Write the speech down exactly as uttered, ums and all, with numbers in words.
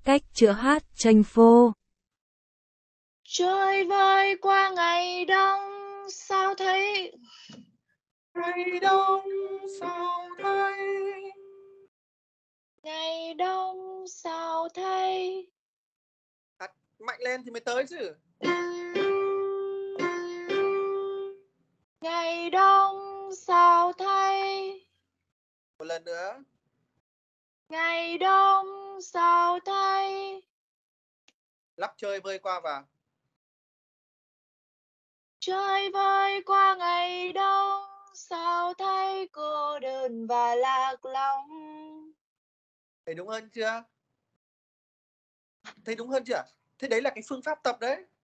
cách chữa hát tranh phô. Chơi vơi qua ngày đông sao thấy. Ngày đông sao thấy. Ngày đông sao thấy. Hát mạnh lên thì mới tới chứ. Ngày đông sao thấy. Một lần nữa. Ngày đông sao thấy. Lắp chơi vơi qua vào. Chơi vơi qua ngày đông sao thấy cô đơn và lạc lõng. Thấy đúng hơn chưa? Thấy đúng hơn chưa? Thế đấy là cái phương pháp tập đấy.